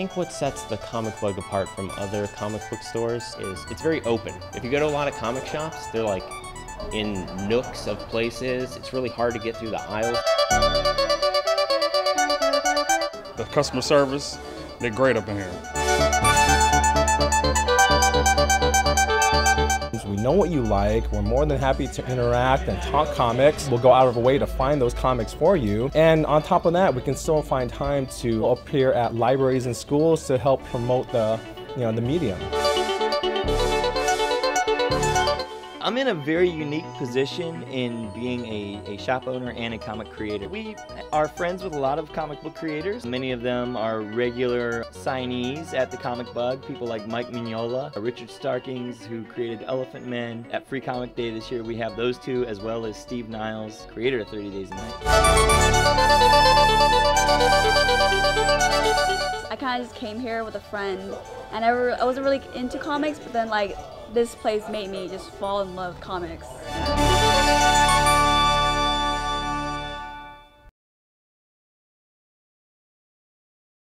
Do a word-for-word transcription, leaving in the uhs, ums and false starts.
think what sets the Comic Bug apart from other comic book stores is it's very open. If you go to a lot of comic shops, they're like in nooks of places. It's really hard to get through the aisles. The customer service, they're great up in here. We know what you like. We're more than happy to interact and talk comics. We'll go out of our way to find those comics for you. And on top of that, we can still find time to appear at libraries and schools to help promote the, you know, the medium. I'm in a very unique position in being a, a shop owner and a comic creator. We are friends with a lot of comic book creators. Many of them are regular signees at the Comic Bug. People like Mike Mignola, Richard Starkings, who created Elephant Men. At Free Comic Day this year, we have those two, as well as Steve Niles, creator of thirty days a Night. I kind of just came here with a friend, and I, I wasn't really into comics, but then like this place made me just fall in love with comics.